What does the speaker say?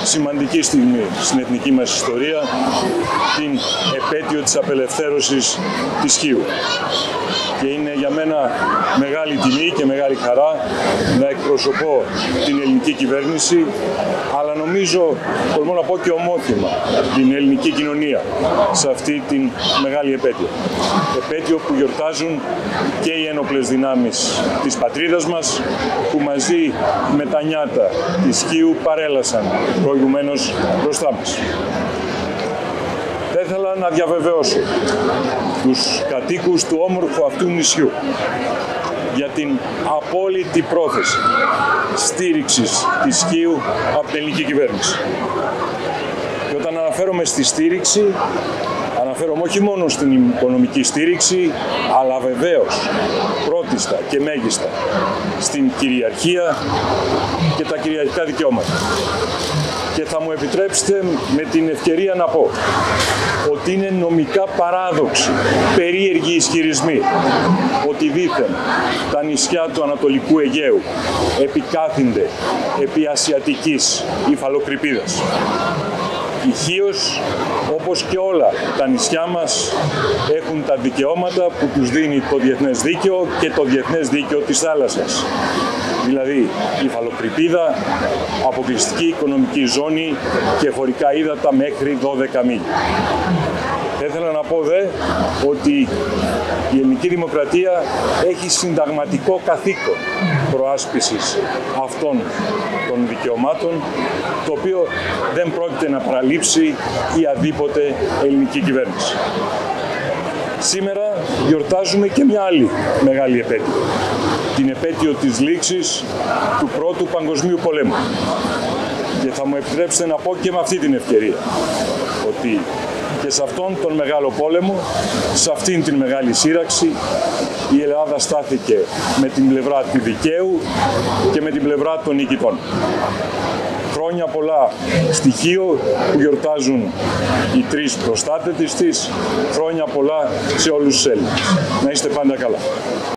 σημαντική στιγμή στην εθνική μας ιστορία, την επέτειο της απελευθέρωσης της Χίου. Και είναι για μένα μεγάλη τιμή και μεγάλη χαρά να εκπροσωπώ την ελληνική κυβέρνηση, αλλά νομίζω, μπορώ να πω και ομόθυμα, την ελληνική κοινωνία σε αυτή την μεγάλη επέτειο. Επέτειο που γιορτάζουν και οι ένοπλες δυνάμεις της πατρίδας μας, που μαζί με τα νιάτα της Χίου παρέλασαν προηγουμένως μπροστά μας. Θα ήθελα να διαβεβαιώσω τους κατοίκους του όμορφου αυτού νησιού για την απόλυτη πρόθεση στήριξης της Χίου από την ελληνική κυβέρνηση. Και όταν αναφέρομαι στη στήριξη, αναφέρομαι όχι μόνο στην οικονομική στήριξη, αλλά βεβαίως πρώτιστα και μέγιστα στην κυριαρχία και τα κυριαρχικά δικαιώματα. Και θα μου επιτρέψετε με την ευκαιρία να πω ότι είναι νομικά παράδοξοι, περίεργοι ισχυρισμοί ότι δήθεν τα νησιά του Ανατολικού Αιγαίου επικάθυνται επί ασιατικής υφαλοκρηπίδας. Η Χίος, όπως και όλα τα νησιά μας, έχουν τα δικαιώματα που τους δίνει το διεθνές δίκαιο και το διεθνές δίκαιο της θάλασσας. Δηλαδή, υφαλοκρηπίδα, αποκλειστική οικονομική ζώνη και χωρικά ύδατα μέχρι 12 μίλια. Θα ήθελα να πω ότι η ελληνική δημοκρατία έχει συνταγματικό καθήκον προάσπισης αυτών των δικαιωμάτων, το οποίο δεν πρόκειται να παραλείψει η αδίποτε ελληνική κυβέρνηση. Σήμερα γιορτάζουμε και μια άλλη μεγάλη επέτειο, την επέτειο της λήξης του Πρώτου Παγκοσμίου Πολέμου. Και θα μου επιτρέψετε να πω και με αυτή την ευκαιρία ότι και σε αυτόν τον μεγάλο πόλεμο, σε αυτήν την μεγάλη σύραξη, η Ελλάδα στάθηκε με την πλευρά του δικαίου και με την πλευρά των νικητών. Χρόνια πολλά στη Χίο που γιορτάζουν οι τρεις προστάτες της, χρόνια πολλά σε όλους τους Έλληνες. Να είστε πάντα καλά.